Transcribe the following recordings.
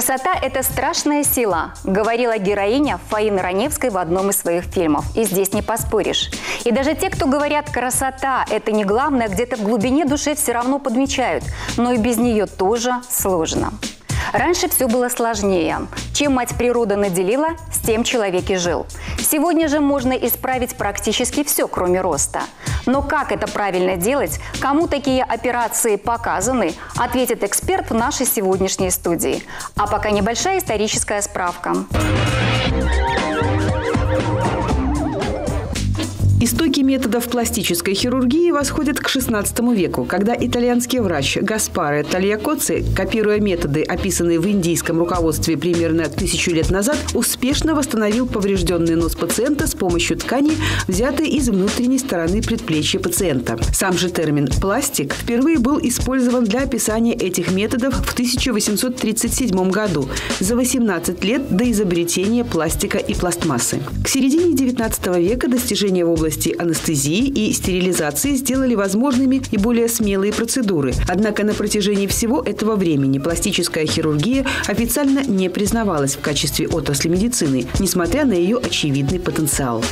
«Красота – это страшная сила», говорила героиня Фаины Раневской в одном из своих фильмов. И здесь не поспоришь. И даже те, кто говорят «красота – это не главное», где-то в глубине души все равно подмечают. Но и без нее тоже сложно. Раньше все было сложнее. Чем мать природа наделила, с тем человек и жил. Сегодня же можно исправить практически все, кроме роста. Но как это правильно делать, кому такие операции показаны, ответит эксперт в нашей сегодняшней студии. А пока небольшая историческая справка. Истоки методов пластической хирургии восходят к XVI веку, когда итальянский врач Гаспаро Тальякоци, копируя методы, описанные в индийском руководстве примерно 1000 лет назад, успешно восстановил поврежденный нос пациента с помощью ткани, взятой из внутренней стороны предплечья пациента. Сам же термин «пластик» впервые был использован для описания этих методов в 1837 году, за 18 лет до изобретения пластика и пластмассы. К середине XIX века достижения в области анестезии и стерилизации сделали возможными и более смелые процедуры. Однако на протяжении всего этого времени пластическая хирургия официально не признавалась в качестве отрасли медицины, несмотря на ее очевидный потенциал.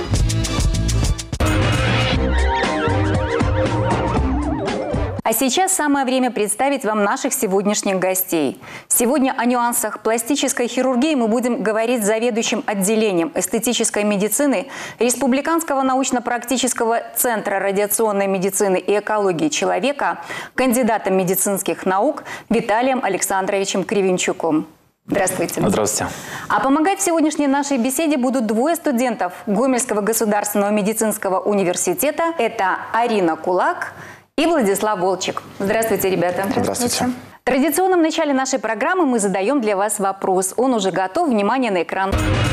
А сейчас самое время представить вам наших сегодняшних гостей. Сегодня о нюансах пластической хирургии мы будем говорить с заведующим отделением эстетической медицины Республиканского научно-практического центра радиационной медицины и экологии человека, кандидатом медицинских наук Виталием Александровичем Кривенчуком. Здравствуйте. Здравствуйте. А помогать в сегодняшней нашей беседе будут двое студентов Гомельского государственного медицинского университета. Это Арина Кулак и Владислав Волчек. Здравствуйте, ребята. Здравствуйте. В традиционном начале нашей программы мы задаем для вас вопрос. Он уже готов. Внимание на экран.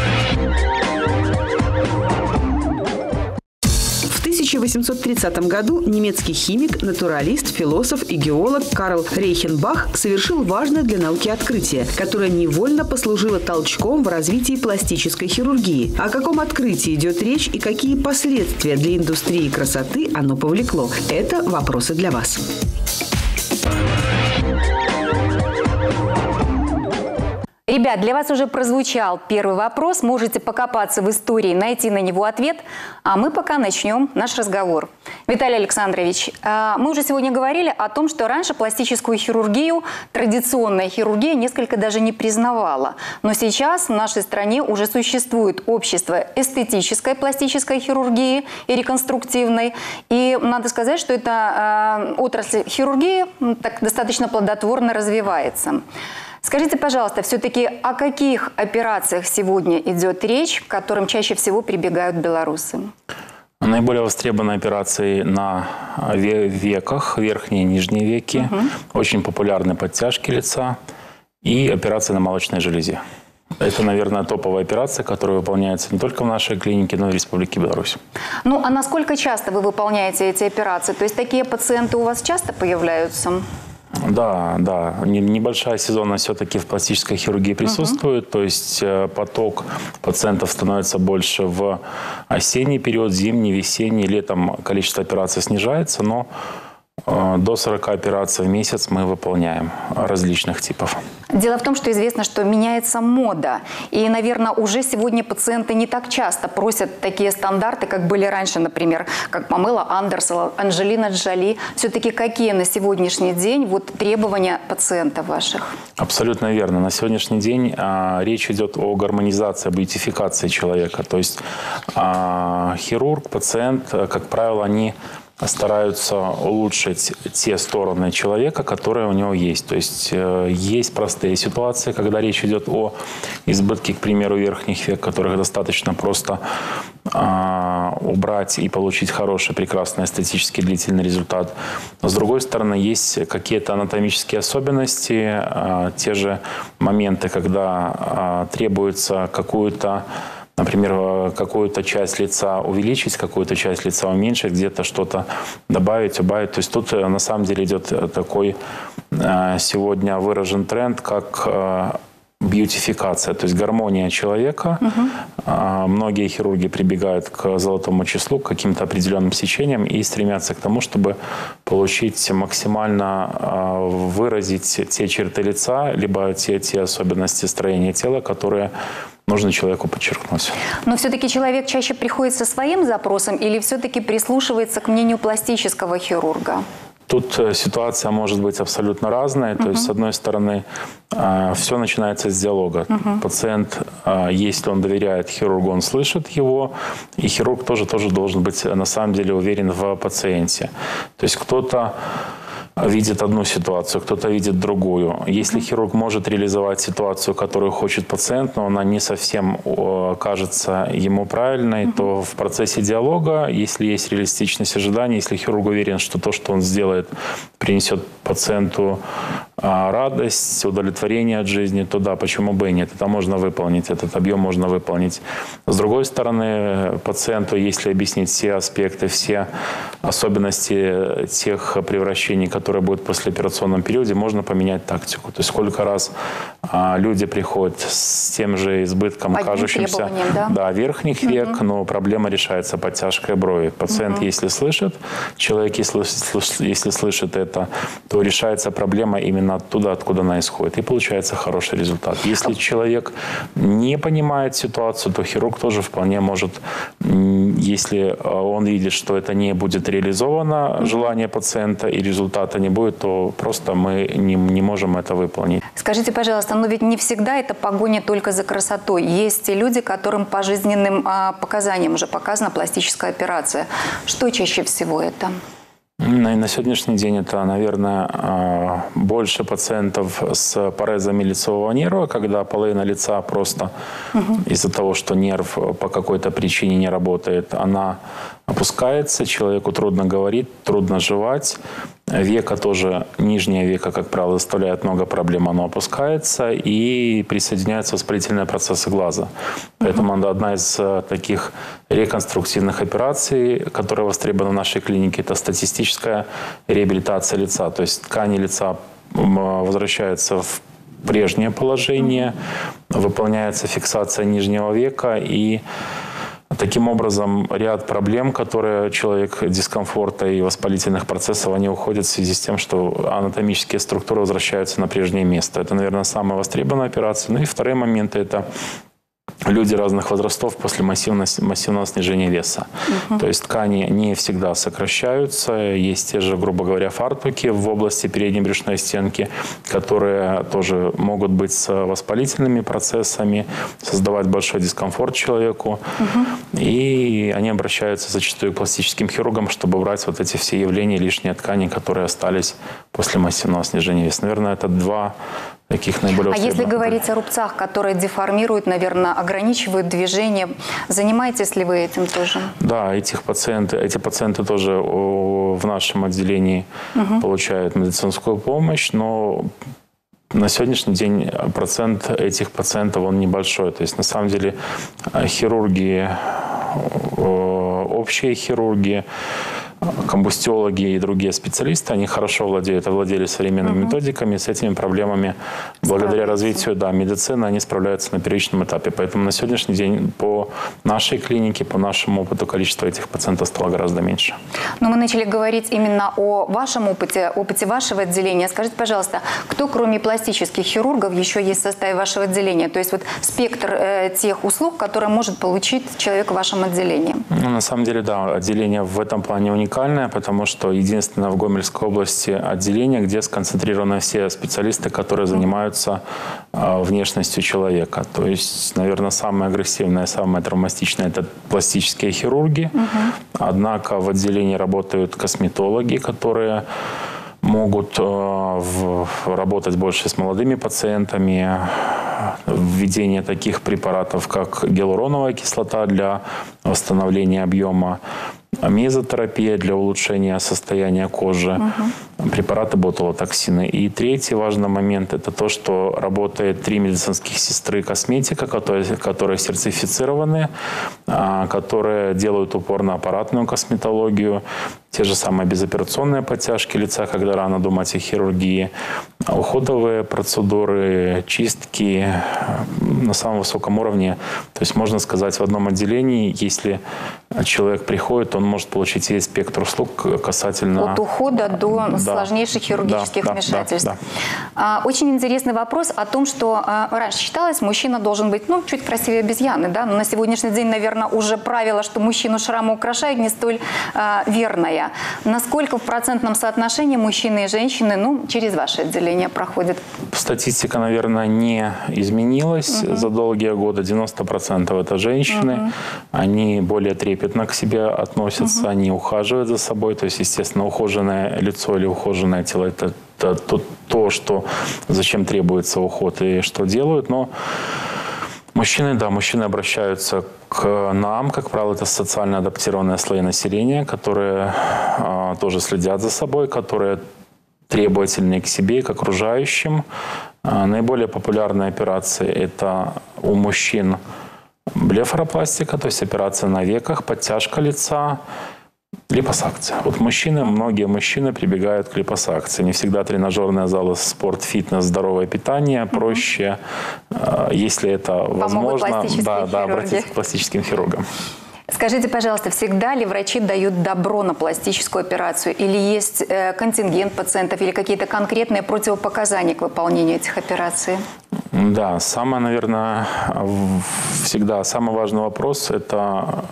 В 1830 году немецкий химик, натуралист, философ и геолог Карл Рейхенбах совершил важное для науки открытие, которое невольно послужило толчком в развитии пластической хирургии. О каком открытии идет речь и какие последствия для индустрии красоты оно повлекло? Это вопросы для вас. Ребят, для вас уже прозвучал первый вопрос. Можете покопаться в истории, найти на него ответ. А мы пока начнем наш разговор. Виталий Александрович, мы уже сегодня говорили о том, что раньше пластическую хирургию, традиционная хирургия несколько даже не признавала. Но сейчас в нашей стране уже существует общество эстетической пластической хирургии и реконструктивной. И надо сказать, что эта отрасль хирургии так достаточно плодотворно развивается. Скажите, пожалуйста, все-таки о каких операциях сегодня идет речь, к которым чаще всего прибегают белорусы? Наиболее востребованные операции на веках, верхние и нижние веки, очень популярны подтяжки лица и операции на молочной железе. Это, наверное, топовая операция, которая выполняется не только в нашей клинике, но и в Республике Беларусь. Ну, а насколько часто вы выполняете эти операции? То есть такие пациенты у вас часто появляются? Да. Небольшая сезонность все-таки в пластической хирургии присутствует. То есть поток пациентов становится больше в осенний период, зимний, весенний. Летом количество операций снижается, но до 40 операций в месяц мы выполняем различных типов. Дело в том, что известно, что меняется мода. И, наверное, уже сегодня пациенты не так часто просят такие стандарты, как были раньше, например, как Памела Андерсон, Анджелина Джоли. Все-таки какие на сегодняшний день требования пациентов ваших? Абсолютно верно. На сегодняшний день речь идет о гармонизации, об бьютификации человека. То есть хирург, пациент, как правило, они стараются улучшить те стороны человека, которые у него есть. То есть есть простые ситуации, когда речь идет о избытке, к примеру, верхних век, которых достаточно просто убрать и получить хороший, прекрасный эстетический длительный результат. Но с другой стороны, есть какие-то анатомические особенности, те же моменты, когда требуется например, какую-то часть лица увеличить, какую-то часть лица уменьшить, где-то что-то добавить, убавить. То есть тут на самом деле идет такой сегодня выражен тренд, как бьютификация, то есть гармония человека. Многие хирурги прибегают к золотому числу, к каким-то определенным сечениям и стремятся к тому, чтобы получить максимально выразить те черты лица, либо те особенности строения тела, которые нужно человеку подчеркнуть. Но все-таки человек чаще приходит со своим запросом или все-таки прислушивается к мнению пластического хирурга? Тут ситуация может быть абсолютно разная. То есть, с одной стороны, все начинается с диалога. Пациент, если он доверяет хирургу, он слышит его, и хирург тоже должен быть на самом деле уверен в пациенте. То есть кто-то видит одну ситуацию, кто-то видит другую. Если хирург может реализовать ситуацию, которую хочет пациент, но она не совсем кажется ему правильной, то в процессе диалога, если есть реалистичность ожиданий, если хирург уверен, что то, что он сделает, принесет пациенту радость, удовлетворение от жизни, то да, почему бы и нет. Это можно выполнить, этот объем можно выполнить. С другой стороны, пациенту, если объяснить все аспекты, все особенности тех превращений, которые будут в послеоперационном периоде, можно поменять тактику. То есть сколько раз люди приходят с тем же избытком, кажущимся верхних век, но проблема решается подтяжкой брови. Пациент, если слышит, человек, если слышит это, то решается проблема именно оттуда, откуда она исходит. И получается хороший результат. Если человек не понимает ситуацию, то хирург тоже вполне может, если он видит, что это не будет реализовано, желание пациента, и результата не будет, то просто мы не можем это выполнить. Скажите, пожалуйста, но ведь не всегда это погоня только за красотой. Есть люди, которым по жизненным показаниям уже показана пластическая операция. Что чаще всего это? На сегодняшний день это, наверное, больше пациентов с парезами лицевого нерва, когда половина лица просто из-за того, что нерв по какой-то причине не работает, она опускается, человеку трудно говорить, трудно жевать. Века тоже, нижнее веко, как правило, доставляет много проблем, оно опускается и присоединяются воспалительные процессы глаза. Поэтому одна из таких реконструктивных операций, которая востребована в нашей клинике, это статистическая реабилитация лица. То есть ткани лица возвращаются в прежнее положение, выполняется фиксация нижнего века, и таким образом ряд проблем, которые человек, дискомфорта и воспалительных процессов, они уходят в связи с тем, что анатомические структуры возвращаются на прежнее место. Это, наверное, самая востребованная операция. Ну и вторые моменты – это люди разных возрастов после массивного снижения веса. То есть ткани не всегда сокращаются. Есть те же, грубо говоря, фартуки в области передней брюшной стенки, которые тоже могут быть с воспалительными процессами, создавать большой дискомфорт человеку. И они обращаются зачастую к пластическим хирургам, чтобы убрать вот эти все явления, лишние ткани, которые остались после массивного снижения веса. Наверное, это два таких наиболее востребованных. А если говорить о рубцах, которые деформируют, наверное, ограничивают движение, занимаетесь ли вы этим тоже? Да, эти пациенты тоже в нашем отделении получают медицинскую помощь, но на сегодняшний день процент этих пациентов, он небольшой. То есть, на самом деле, хирурги, общие хирурги, комбустиологи и другие специалисты, они хорошо овладели современными методиками, с этими проблемами, благодаря развитию медицины, они справляются на первичном этапе. Поэтому на сегодняшний день по нашей клинике, по нашему опыту, количество этих пациентов стало гораздо меньше. Но мы начали говорить именно о вашем опыте вашего отделения. Скажите, пожалуйста, кто, кроме пластических хирургов, еще есть в составе вашего отделения? То есть вот спектр тех услуг, которые может получить человек в вашем отделении? Ну, на самом деле, да, отделение в этом плане уникальное, потому что единственное в Гомельской области отделение, где сконцентрированы все специалисты, которые занимаются внешностью человека. То есть, наверное, самое агрессивное, самое травматичное – это пластические хирурги. Однако в отделении работают косметологи, которые могут работать больше с молодыми пациентами. Введение таких препаратов, как гиалуроновая кислота для восстановления объема. мезотерапия для улучшения состояния кожи, препараты ботулотоксины. И третий важный момент – это то, что работает 3 медицинских сестры косметика, которые сертифицированы, которые делают упор на аппаратную косметологию, те же самые безоперационные подтяжки лица, когда рано думать о хирургии, уходовые процедуры, чистки на самом высоком уровне. То есть, можно сказать, в одном отделении, если человек приходит, он может получить весь спектр услуг касательно... От ухода до сложнейших хирургических вмешательств. Очень интересный вопрос о том, что раньше считалось, мужчина должен быть, чуть красивее обезьяны, да? Но на сегодняшний день, наверное, уже правило, что мужчину шрамы украшают, не столь верное. Насколько в процентном соотношении мужчины и женщины, через ваше отделение проходят? Статистика, наверное, не изменилась за долгие годы. 90% это женщины. Они более трепетно к себе относятся, они ухаживают за собой. То есть, естественно, ухоженное лицо или ухоженное тело – это то, что, зачем требуется уход и что делают. Но мужчины обращаются к нам, как правило, это социально адаптированные слои населения, которые тоже следят за собой, которые требовательны к себе и к окружающим. Наиболее популярные операции – это у мужчин блефаропластика, то есть операция на веках, подтяжка лица, липосакция. Вот многие мужчины прибегают к липосакции. Не всегда тренажерные залы, спорт, фитнес, здоровое питание. Проще, если это возможно, обратиться к пластическим хирургам. Скажите, пожалуйста, всегда ли врачи дают добро на пластическую операцию? Или есть контингент пациентов, или какие-то конкретные противопоказания к выполнению этих операций? Да, наверное, всегда самый важный вопрос – это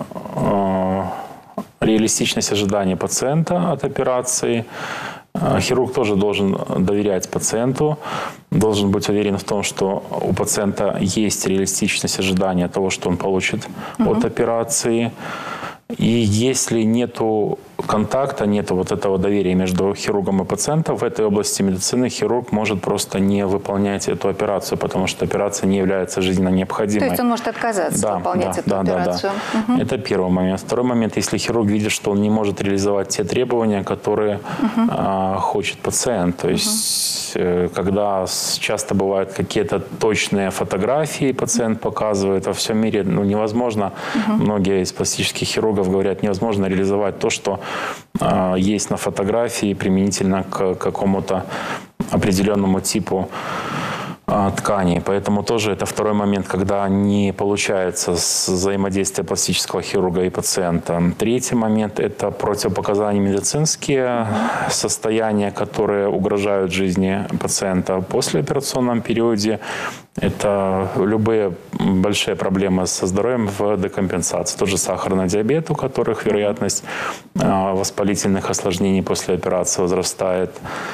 реалистичность ожидания пациента от операции. Хирург тоже должен доверять пациенту, должен быть уверен в том, что у пациента есть реалистичность ожидания того, что он получит от операции. И если нету контакта, нету вот этого доверия между хирургом и пациентом, в этой области медицины хирург может просто не выполнять эту операцию, потому что операция не является жизненно необходимой. То есть он может отказаться выполнять эту операцию? Да. Это первый момент. Второй момент, если хирург видит, что он не может реализовать те требования, которые хочет пациент. То есть, когда часто бывают какие-то точные фотографии, пациент показывает, во всем мире невозможно, многие из пластических хирургов говорят, невозможно реализовать то, что есть на фотографии применительно к какому-то определенному типу тканей. Поэтому тоже это второй момент, когда не получается взаимодействие пластического хирурга и пациента. Третий момент – это противопоказания медицинские, состояния, которые угрожают жизни пациента в послеоперационном периоде. Это любые большие проблемы со здоровьем в декомпенсации. Тот же сахарный диабет, у которых вероятность воспалительных осложнений после операции возрастает.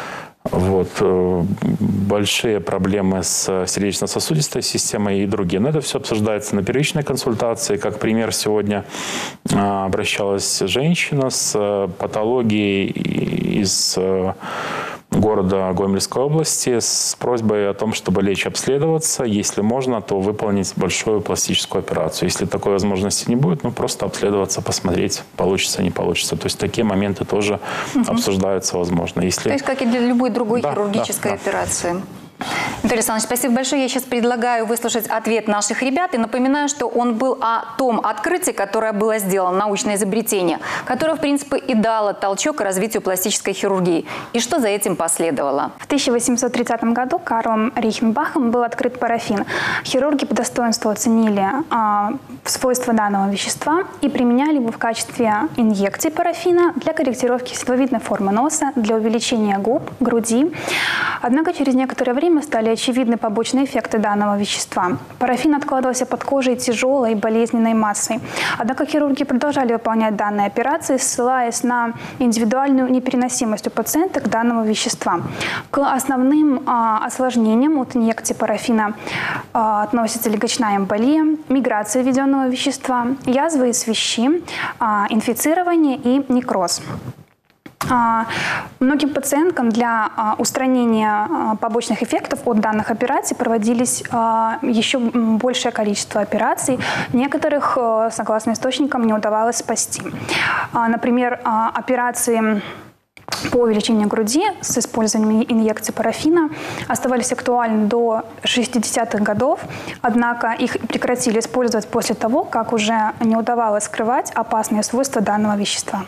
Большие проблемы с сердечно-сосудистой системой и другие. Но это все обсуждается на первичной консультации. Как пример, сегодня обращалась женщина с патологией из города Гомельской области с просьбой о том, чтобы лечь обследоваться. Если можно, то выполнить большую пластическую операцию. Если такой возможности не будет, просто обследоваться, посмотреть, получится, не получится. То есть такие моменты тоже обсуждаются, возможно. То есть как и для любой другой хирургической операции. Виталий Александрович, спасибо большое. Я сейчас предлагаю выслушать ответ наших ребят. И напоминаю, что он был о том открытии, которое было сделано, научное изобретение, которое, в принципе, и дало толчок к развитию пластической хирургии. И что за этим последовало? В 1830 году Карлом Рейхенбахом был открыт парафин. Хирурги по достоинству оценили свойства данного вещества и применяли его в качестве инъекции парафина для корректировки светловидной формы носа, для увеличения губ, груди. Однако через некоторое время стали очевидны побочные эффекты данного вещества. Парафин откладывался под кожей тяжелой и болезненной массой. Однако хирурги продолжали выполнять данные операции, ссылаясь на индивидуальную непереносимость у пациента к данному веществу. К основным осложнениям от инъекции парафина относятся легочная эмболия, миграция введенного вещества, язвы и свищи, инфицирование и некроз. Многим пациенткам для устранения побочных эффектов от данных операций проводились еще большее количество операций. Некоторых, согласно источникам, не удавалось спасти. Например, операции по увеличению груди с использованием инъекций парафина оставались актуальны до 60-х годов, однако их прекратили использовать после того, как уже не удавалось скрывать опасные свойства данного вещества.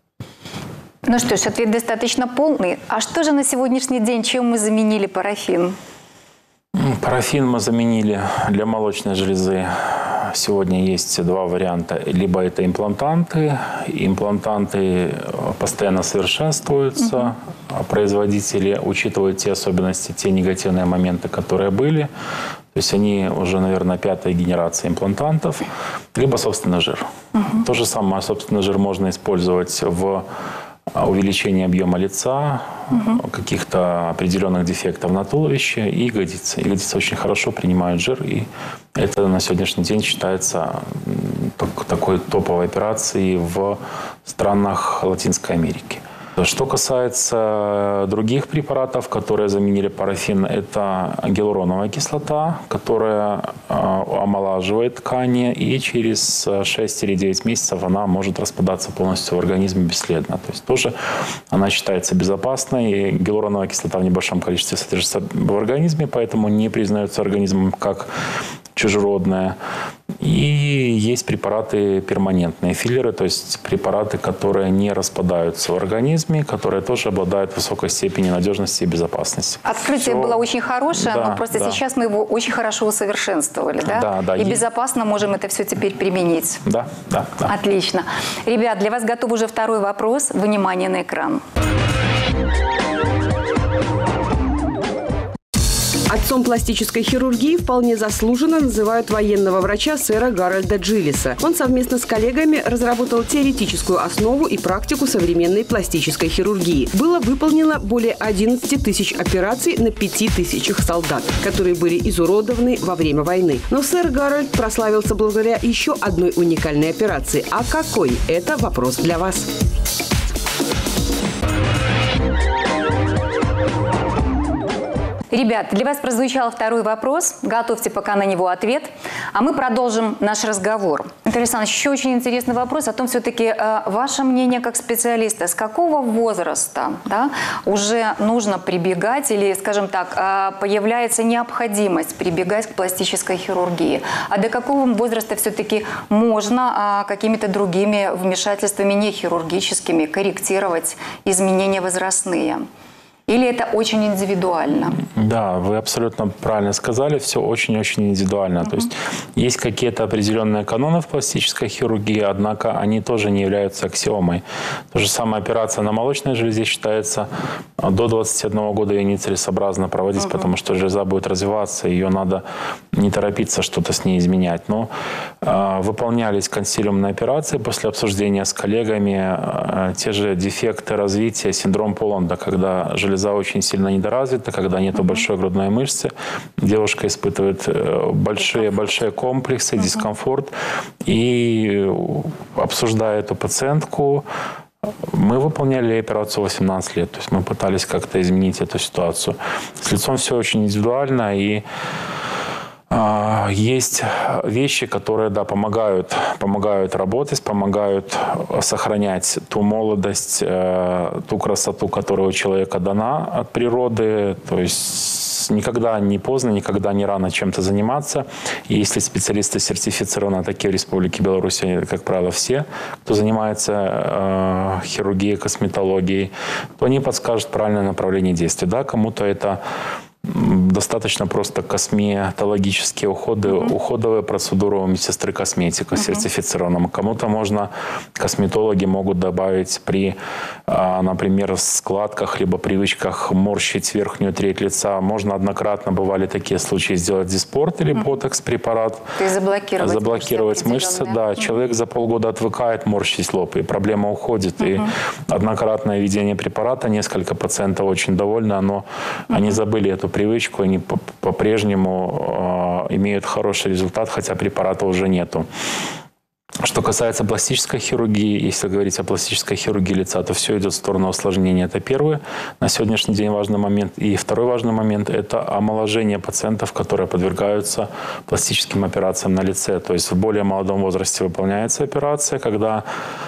Ну что ж, ответ достаточно полный. А что же на сегодняшний день, чем мы заменили парафин? Парафин мы заменили для молочной железы. Сегодня есть два варианта. Либо это имплантанты. Имплантанты постоянно совершенствуются. Производители учитывают те особенности, те негативные моменты, которые были. То есть они уже, наверное, 5-я генерация имплантантов. Либо собственный жир. То же самое, собственный жир можно использовать в увеличение объема лица, каких-то определенных дефектов на туловище и ягодицы. Ягодицы очень хорошо принимают жир, и это на сегодняшний день считается такой топовой операцией в странах Латинской Америки. Что касается других препаратов, которые заменили парафин, это гиалуроновая кислота, которая омолаживает ткани, и через 6 или 9 месяцев она может распадаться полностью в организме бесследно. То есть тоже она считается безопасной. Гиалуроновая кислота в небольшом количестве содержится в организме, поэтому не признается организмом как чужеродная. И есть препараты перманентные, филлеры, то есть препараты, которые не распадаются в организме, которые тоже обладают высокой степенью надежности и безопасности. Открытие было очень хорошее, но просто сейчас мы его очень хорошо усовершенствовали, да? Да. И безопасно можем это все теперь применить. Да. Отлично. Ребят, для вас готов уже второй вопрос. Внимание на экран. Отцом пластической хирургии вполне заслуженно называют военного врача сэра Гарольда Джилиса. Он совместно с коллегами разработал теоретическую основу и практику современной пластической хирургии. Было выполнено более 11 тысяч операций на 5 тысячах солдат, которые были изуродованы во время войны. Но сэр Гарольд прославился благодаря еще одной уникальной операции. А какой? Это вопрос для вас. Ребят, для вас прозвучал второй вопрос. Готовьте пока на него ответ. А мы продолжим наш разговор. Виталий Александрович, еще очень интересный вопрос о том, все-таки ваше мнение как специалиста. С какого возраста уже нужно прибегать или, скажем так, появляется необходимость прибегать к пластической хирургии? А до какого возраста все-таки можно какими-то другими вмешательствами, не хирургическими, корректировать изменения возрастные? Или это очень индивидуально? Да, вы абсолютно правильно сказали, все очень-очень индивидуально. То есть есть какие-то определенные каноны в пластической хирургии, однако они тоже не являются аксиомой. То же самое операция на молочной железе считается до 21 года ее нецелесообразно проводить, потому что железа будет развиваться, ее надо не торопиться что-то с ней изменять. Но выполнялись консилиумные операции после обсуждения с коллегами, те же дефекты развития, синдром Поланда, когда железа очень сильно недоразвита, когда нет большой грудной мышцы, девушка испытывает большие комплексы, дискомфорт. И обсуждая эту пациентку, мы выполняли операцию 18 лет. То есть мы пытались как-то изменить эту ситуацию. С лицом все очень индивидуально, и есть вещи, которые помогают работать, помогают сохранять ту молодость, ту красоту, которая у человека дана от природы. То есть никогда не поздно, никогда не рано чем-то заниматься. И если специалисты сертифицированы, такие в Республике Беларусь, как правило, все, кто занимается хирургией, косметологией, то они подскажут правильное направление действия. Да, кому-то это достаточно просто косметологические уходы, уходовые процедуры у медсестры косметика сертифицированного. Кому-то можно, косметологи могут добавить при, например, складках либо привычках морщить верхнюю треть лица. Можно однократно, бывали такие случаи, сделать диспорт или ботокс-препарат. То есть заблокировать мышцы. Да, человек за полгода отвыкает морщить лоб, и проблема уходит. И однократное введение препарата, несколько пациентов очень довольны, но они забыли эту привычку, они по-прежнему имеют хороший результат, хотя препарата уже нету. Что касается пластической хирургии, если говорить о пластической хирургии лица, то все идет в сторону осложнения. Это первый на сегодняшний день важный момент. И второй важный момент – это омоложение пациентов, которые подвергаются пластическим операциям на лице. То есть в более молодом возрасте выполняется операция, когда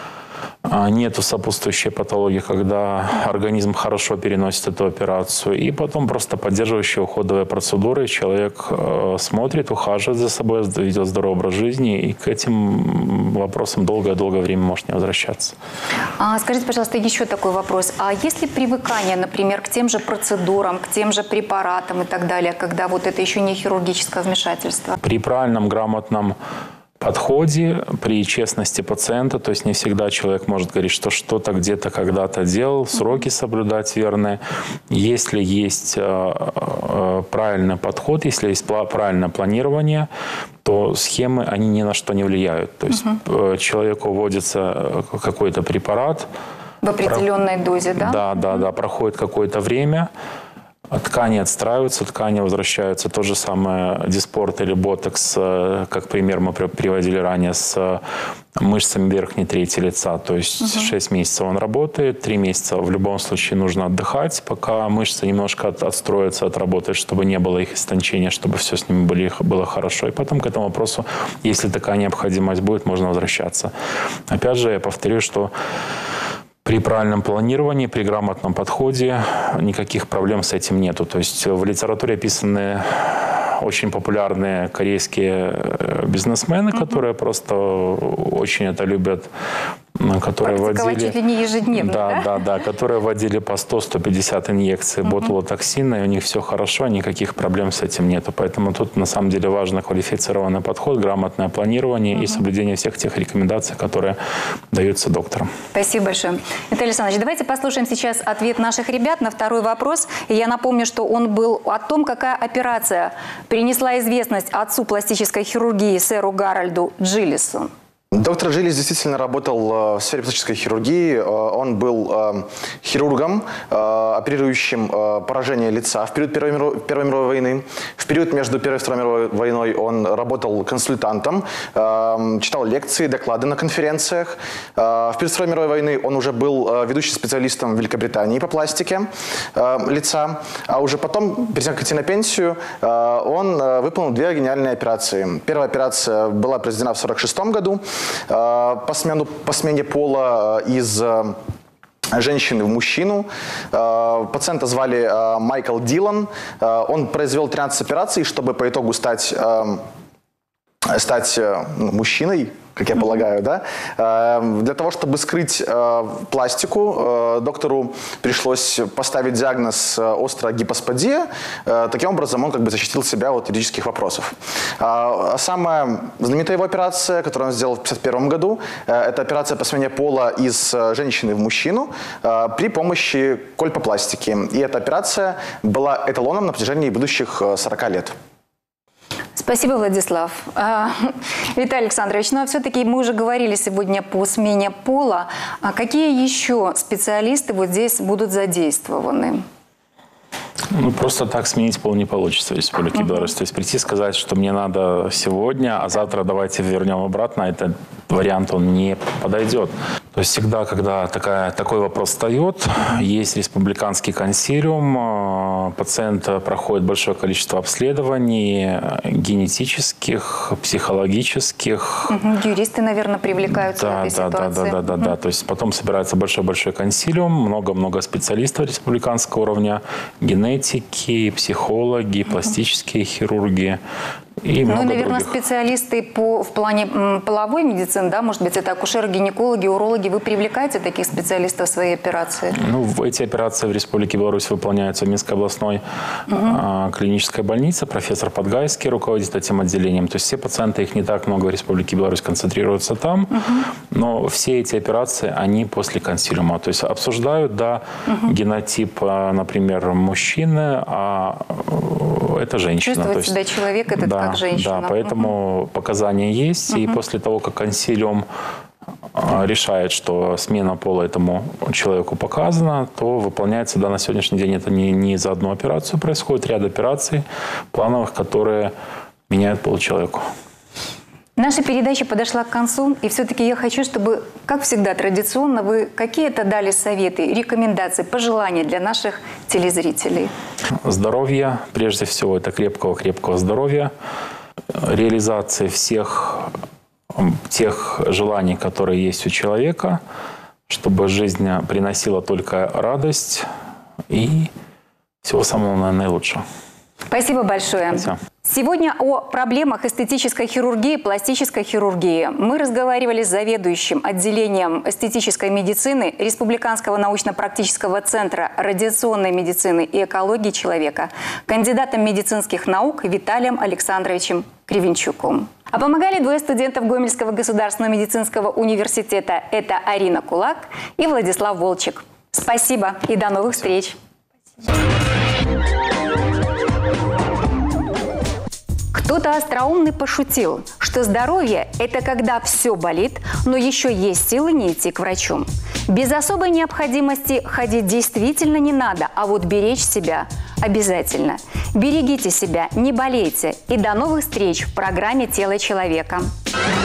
нету сопутствующей патологии, когда организм хорошо переносит эту операцию. И потом просто поддерживающие уходовые процедуры. Человек смотрит, ухаживает за собой, ведет здоровый образ жизни. И к этим вопросам долгое-долгое время может не возвращаться. Скажите, пожалуйста, еще такой вопрос. А есть ли привыкание, например, к тем же процедурам, к тем же препаратам и так далее, когда вот это еще не хирургическое вмешательство? При правильном, грамотном подходе, при честности пациента, то есть не всегда человек может говорить, что что-то где-то когда-то делал, сроки соблюдать верные. Если есть правильный подход, если есть правильное планирование, то схемы, они ни на что не влияют. То есть человеку вводится какой-то препарат. В определенной дозе, да? Да, проходит какое-то время. Ткани отстраиваются, ткани возвращаются. То же самое диспорт или ботокс, как пример мы приводили ранее, с мышцами верхней трети лица. То есть 6 месяцев он работает, 3 месяца в любом случае нужно отдыхать, пока мышцы немножко отстроятся, отработают, чтобы не было их истончения, чтобы все с ними было хорошо. И потом к этому вопросу, если такая необходимость будет, можно возвращаться. Опять же, я повторю, что при правильном планировании, при грамотном подходе никаких проблем с этим нету. То есть в литературе описаны очень популярные корейские бизнесмены, которые просто очень это любят, которые практиковать чуть ли не ежедневно, да, которые вводили по 100-150 инъекций ботулотоксина, и у них все хорошо, никаких проблем с этим нету. Поэтому тут на самом деле важно квалифицированный подход, грамотное планирование и соблюдение всех тех рекомендаций, которые даются доктором. Спасибо большое. Виталий Александрович, давайте послушаем сейчас ответ наших ребят на второй вопрос. И я напомню, что он был о том, какая операция принесла известность отцу пластической хирургии сэру Гарольду Джиллису. Доктор Джиллис действительно работал в сфере пластической хирургии. Он был хирургом, оперирующим поражение лица в период Первой мировой войны. В период между Первой и Второй мировой войной он работал консультантом, читал лекции, доклады на конференциях. В период Второй мировой войны он уже был ведущим специалистом в Великобритании по пластике лица. А уже потом, перед тем, как идти на пенсию, он выполнил 2 гениальные операции. Первая операция была произведена в 1946 году. По смене пола из женщины в мужчину. Пациента звали Майкл Дилан. Он произвел 13 операций, чтобы по итогу стать мужчиной, как я полагаю, да? Для того, чтобы скрыть пластику, доктору пришлось поставить диагноз острая гипосподия. Таким образом, он как бы защитил себя от юридических вопросов. Самая знаменитая его операция, которую он сделал в 1951 году, это операция по смене пола из женщины в мужчину при помощи кольпопластики. И эта операция была эталоном на протяжении будущих 40 лет. Спасибо, Владислав. Виталий Александрович, ну а все-таки мы уже говорили сегодня по смене пола. Какие еще специалисты вот здесь будут задействованы? Ну, просто так сменить пол не получится в Республике Беларусь. То есть прийти и сказать, что мне надо сегодня, а завтра давайте вернем обратно, этот вариант, он не подойдет. То есть всегда, когда такой вопрос встает, есть республиканский консилиум, пациент проходит большое количество обследований генетических, психологических. Юристы, наверное, привлекаются в этой ситуации. Да. То есть потом собирается большой-большой консилиум, много-много специалистов республиканского уровня, генетики, психологи, пластические хирурги. И ну, наверное, других. Специалисты в плане половой медицины, да, может быть, это акушеры, гинекологи, урологи. Вы привлекаете таких специалистов в свои операции? Ну, эти операции в Республике Беларусь выполняются в Минской областной клинической больнице. Профессор Подгайский руководит этим отделением. То есть все пациенты, их не так много в Республике Беларусь, концентрируются там. Но все эти операции, они после консилиума. То есть обсуждают, да, генотип, например, мужчины, а это женщина. Чувствует себя человек, это как женщина. Да, поэтому показания есть. И после того, как консилиум решает, что смена пола этому человеку показана, то выполняется, да, на сегодняшний день это не за одну операцию происходит, ряд операций плановых, которые меняют пол человеку. Наша передача подошла к концу, и все-таки я хочу, чтобы, как всегда традиционно, вы какие-то дали советы, рекомендации, пожелания для наших телезрителей. Здоровье, прежде всего, это крепкого здоровья, реализация всех тех желаний, которые есть у человека, чтобы жизнь приносила только радость и всего самого наилучшего. Спасибо большое. Спасибо. Сегодня о проблемах эстетической хирургии, пластической хирургии мы разговаривали с заведующим отделением эстетической медицины Республиканского научно-практического центра радиационной медицины и экологии человека, кандидатом медицинских наук Виталием Александровичем Кривенчуком. А помогали двое студентов Гомельского государственного медицинского университета. Это Арина Кулак и Владислав Волчек. Спасибо и до новых встреч. Кто-то остроумный пошутил, что здоровье – это когда все болит, но еще есть силы не идти к врачу. Без особой необходимости ходить действительно не надо, а вот беречь себя обязательно. Берегите себя, не болейте. И до новых встреч в программе «Тело человека».